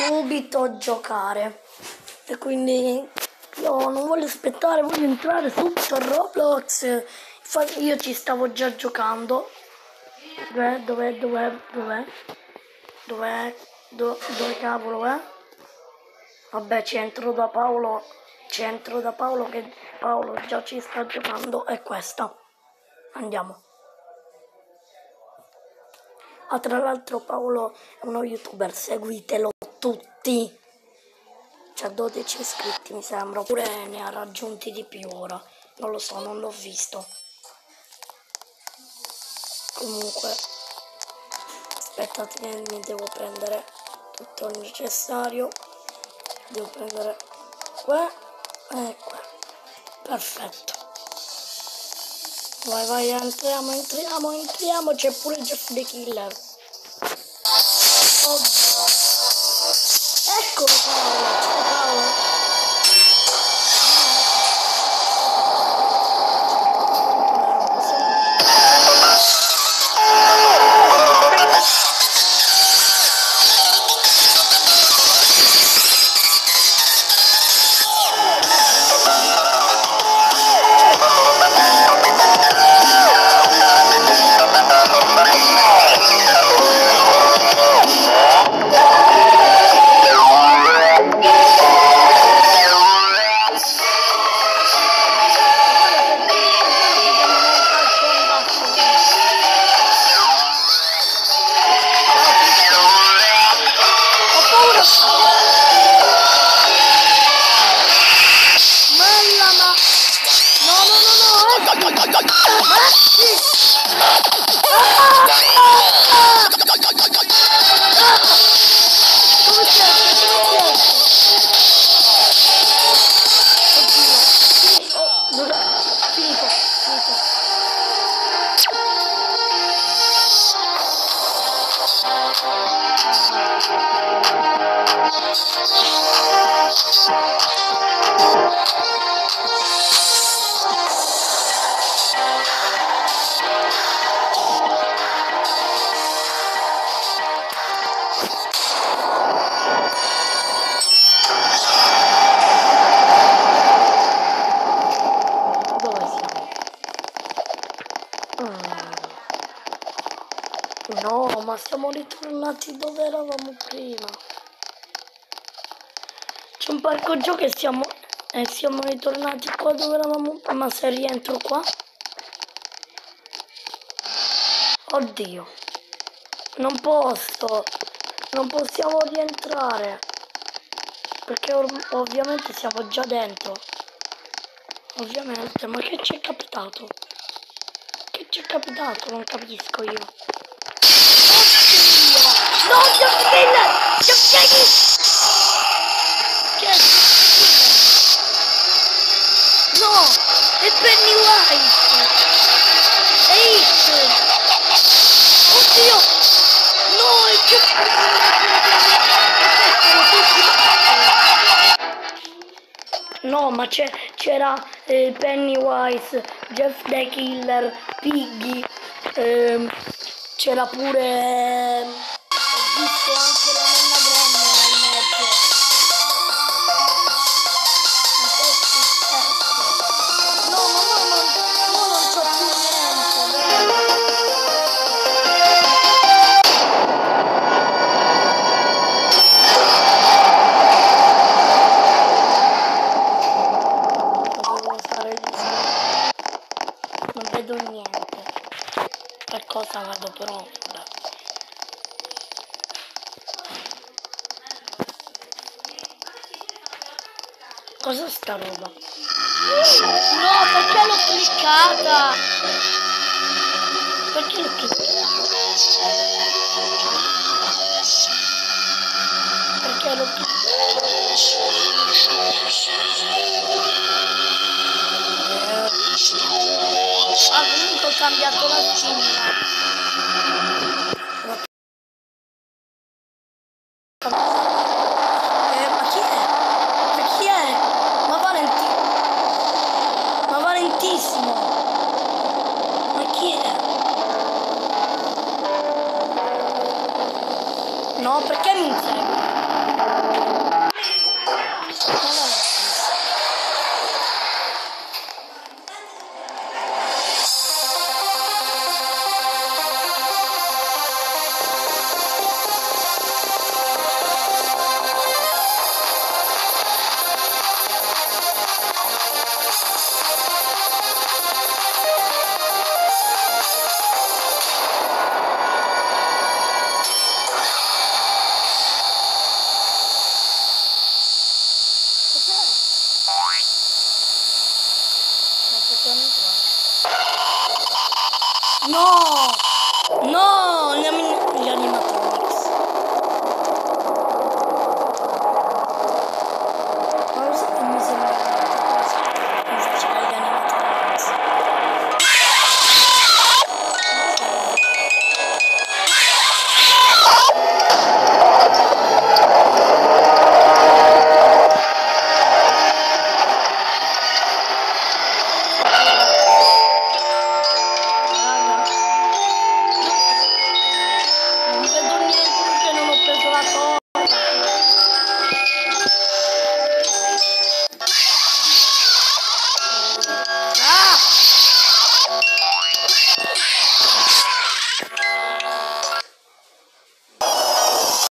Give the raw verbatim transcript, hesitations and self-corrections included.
subito giocare. E quindi io non voglio aspettare, voglio entrare subito a Roblox. Infatti io ci stavo già giocando. Dov'è? Dov'è? Dov'è? Dov'è? Dov'è? Do, dove cavolo è? Vabbè, c'entro da Paolo. C'entro da Paolo che Paolo già ci sta giocando. È questa. Andiamo. Ah, tra l'altro Paolo è uno youtuber, seguitelo tutti. C'ha dodici iscritti mi sembra, oppure ne ha raggiunti di più ora. Non lo so, non l'ho visto. Comunque, aspettate che mi devo prendere tutto il necessario. Devo prendere qua e qua. Perfetto. Vai, vai, entriamo, entriamo, entriamo. C'è pure Jeff the Killer. Oh. Eccolo Paolo, ciao Paolo. No, ma siamo ritornati dove eravamo prima. C'è un parco giochi e siamo, e siamo ritornati qua dove eravamo prima. Ma se rientro qua? Oddio. Non posso. Non possiamo rientrare. Perché ovviamente siamo già dentro. Ovviamente. Ma che ci è capitato? Che ci è capitato? Non capisco io. No, Jeff Killer! Jeff Killer! Che? No! È Pennywise! È It! Oddio! No, è Jeff Killer! No, ma c'era eh, Pennywise, Jeff the Killer, Piggy, ehm, c'era pure... Ho visto anche la nonna Granny nel mezzo. Ma che è successo? No, no, no, no, no, non so più niente. Dovevo usare gli schermi. Non vedo niente. Per cosa vado però? Vabbè. Cos'è sta roba? No, perché l'ho cliccata? Perché l'ho cliccata? Perché l'ho cliccata? Ah, comunque ho cambiato la skin. No, perché mi insegue? No!